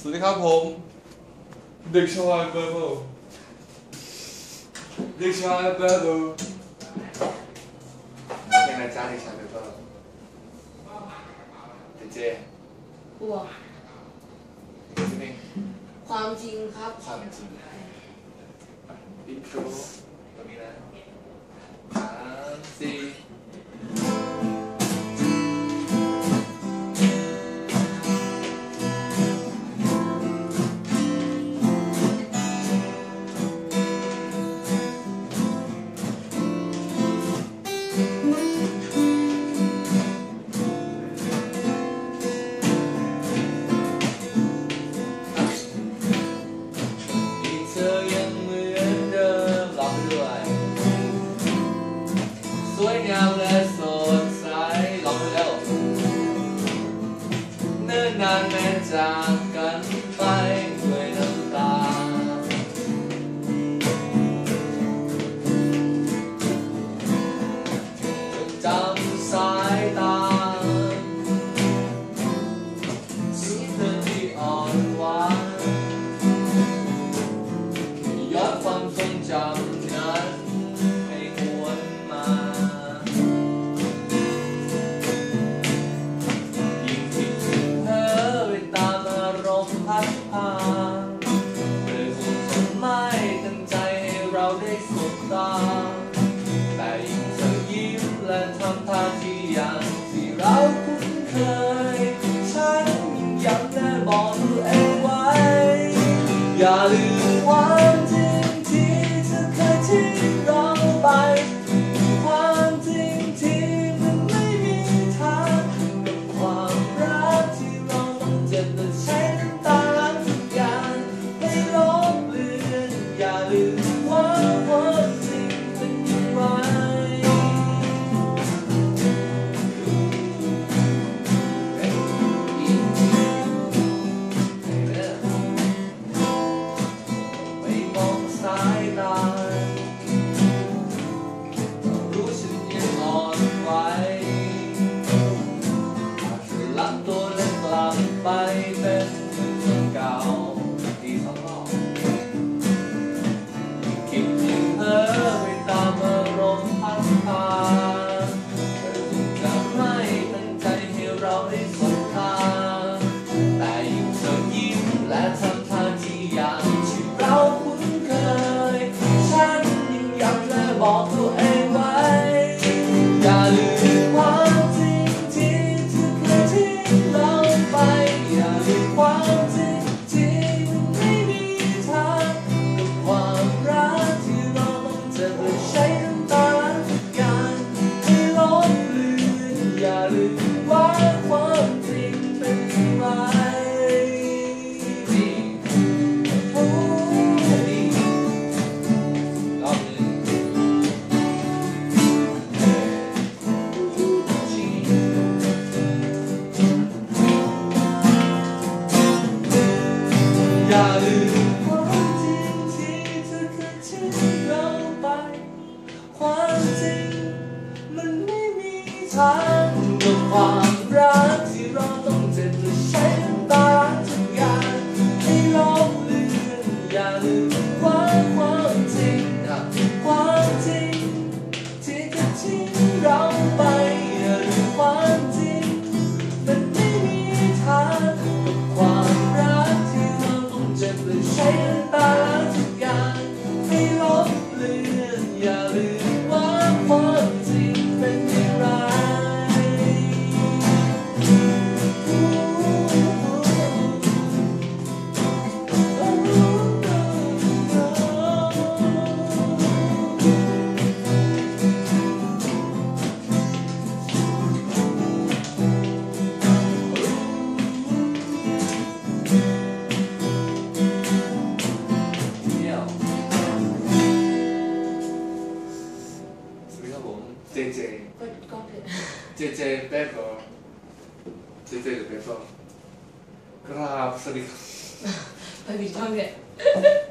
วัสดีครับผมเด็กชายเบเบิลเด็กชายเบเบิลเพลงอะไรจ้าเด็กชายเบเบิลเจบวกเพลงความจริงครับความจริงอินโทรตรงนี้นะ3 4สวยงามและสดใสลองดูแล้วเนิ่นนานแม้จากกันไปด้วยน้ำตาจดจำสายตาสุดเธอที่อ่อนหวานย้อนความทรงจำนั้นให้หวนมาพัดพาเธอคงจะไม่ตั้งใจให้เราได้สบตาแต่ยิ่งเธอยิ้มและทำท่าที่อย่างที่เราคุ้นเคยฉันยิ่งย้ำและบอกตัวเองไว้อย่าลืมความจริงที่เธอเคยทิ้งเราไปความจริงที่มันไม่มีทางกับความรักที่เราต้องเจ็บและใช้น้ำตาอย่าลืมว่าความจริงเป็นอย่างไรไม่มองสายตารู้ฉันยังอ่อนไหวอาจจะลับตัวและกลับไปเป็นเหมือนคนเก่าที่สองรอบไปตามอารมณ์พัดพาเธอคงจะไม่ตั้งใจให้เราได้สบตาแต่ยิ่งเธอยิ้มและทำท่าที่อย่างที่เราคุ้นเคยฉันยิ่งย้ำและบอกตัวเองไว้อย่าลืมความจริงที่เธอเคยทิ้งเราไปอย่าลืมความจริงที่ไม่มีทางกับความรักจะไม่ใช้น้ำตาทุกอย่างให้ลบเลือนอย่าลืมว่าความจริงเป็นอย่างไรโอ้ดีรอบหนึ่งอย่าลืมความจริงที่เธอเคยทิ้งเราไปความจริงมันไม่มีทางกับความรักที่เราต้องเจ็บและใช้น้ำตาทุกอย่างให้ลบเลือนอย่าลืมว่าความจริงความจริงที่เธอทิ้งเราไปอย่าลืมความจริงมันไม่มีทางกับความรักที่เราต้องเจ็บและใช้น้ำตาทุกอย่างให้ลบเลือนอย่าลืมว่าความจริงเป็นอย่างไรเจเจเปิดกล้องเถอะเจเจเบเบิลเจเจหรือเบเบิลครับสวัสดีครับเปิดกล้องเถอะ